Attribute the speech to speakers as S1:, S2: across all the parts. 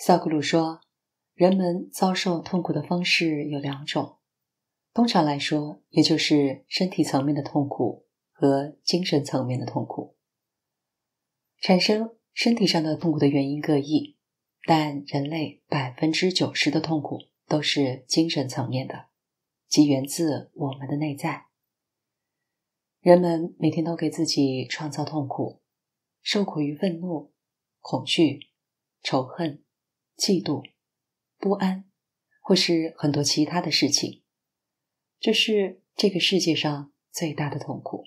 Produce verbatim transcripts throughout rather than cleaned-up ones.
S1: 萨古鲁说，人们遭受痛苦的方式有两种，通常来说，也就是身体层面的痛苦和精神层面的痛苦。产生身体上的痛苦的原因各异，但人类百分之九十的痛苦都是精神层面的，即源自我们的内在。人们每天都给自己创造痛苦，受苦于愤怒、恐惧、仇恨、嫉妒、不安，或是很多其他的事情。这是这个世界上最大的痛苦。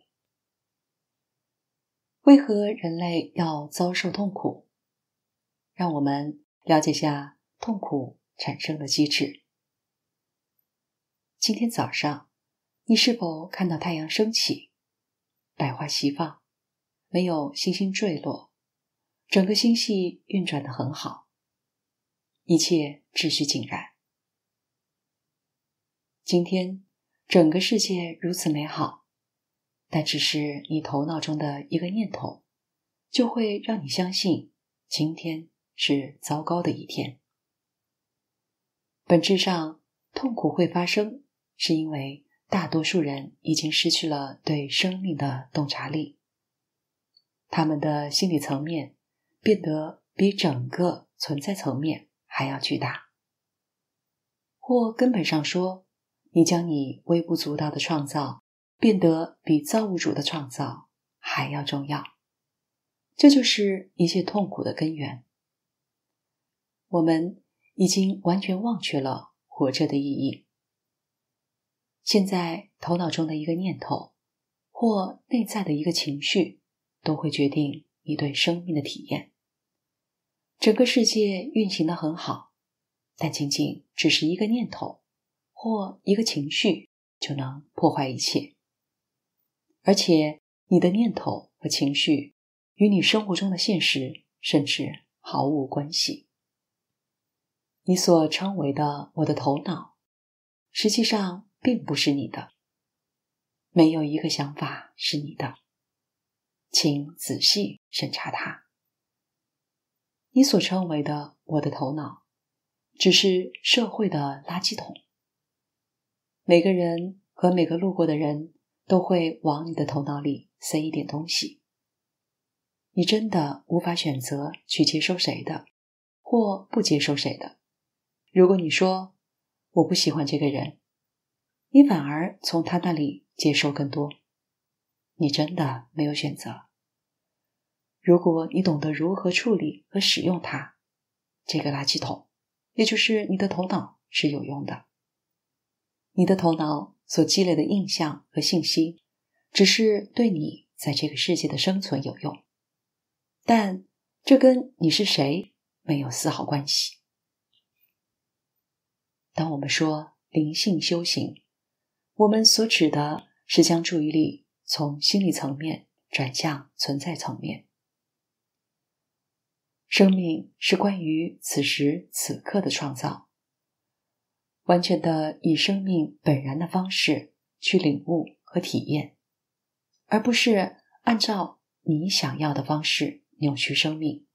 S1: 为何人类要遭受痛苦？让我们了解下痛苦产生的机制。今天早上，你是否看到太阳升起，百花齐放，没有星星坠落，整个星系运转得很好，一切秩序井然。今天整个世界如此美好，但只是你头脑中的一个念头，就会让你相信今天是糟糕的一天。本质上，痛苦会发生，是因为大多数人已经失去了对生命的洞察力，他们的心理层面变得比整个存在层面还要巨大。或根本上说，你将你微不足道的创造变得比造物主的创造还要重要，这就是一切痛苦的根源。我们已经完全忘却了活着的意义。现在头脑中的一个念头或内在的一个情绪都会决定你对生命的体验。整个世界运行得很好，但仅仅只是一个念头或一个情绪就能破坏一切。而且你的念头和情绪与你生活中的现实甚至毫无关系。你所称为的我的头脑，实际上并不是你的，没有一个想法是你的，请仔细审查它。你所称为的我的头脑，只是社会的垃圾桶。每个人和每个路过的人都会往你的头脑里塞一点东西，你真的无法选择去接收谁的，或不接收谁的。如果你说我不喜欢这个人，你反而从他那里接收更多，你真的没有选择。如果你懂得如何处理和使用它，这个垃圾桶，也就是你的头脑是有用的。你的头脑所积累的印象和信息，只是对你在这个世界的生存有用，但这跟你是谁没有丝毫关系。当我们说灵性修行，我们所指的是将注意力从心理层面转向存在层面。生命是关于此时此刻的创造，完全的以生命本然的方式去领悟和体验，而不是按照你想要的方式扭曲生命。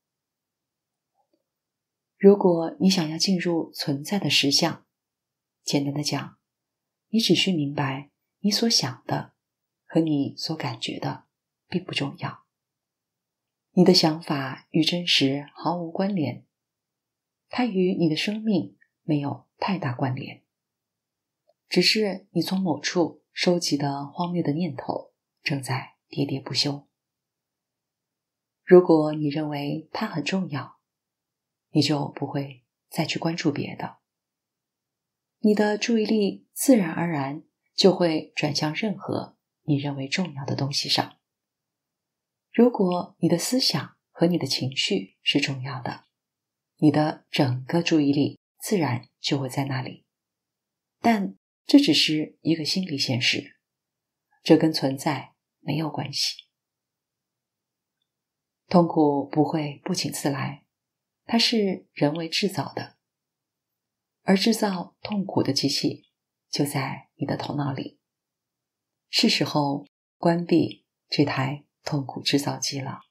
S1: 如果你想要进入存在的实相，简单的讲，你只需明白你所想的和你所感觉的并不重要。你的想法与真实毫无关联，它与你的生命没有太大关联，只是你从某处收集的荒谬的念头正在喋喋不休。如果你认为它很重要，你就不会再去关注别的，你的注意力自然而然就会转向任何你认为重要的东西上。如果你的思想和你的情绪是重要的，你的整个注意力自然就会在那里。但这只是一个心理现实，这跟存在没有关系。痛苦不会不请自来，它是人为制造的，而制造痛苦的机器就在你的头脑里。是时候关闭这台痛苦制造机了。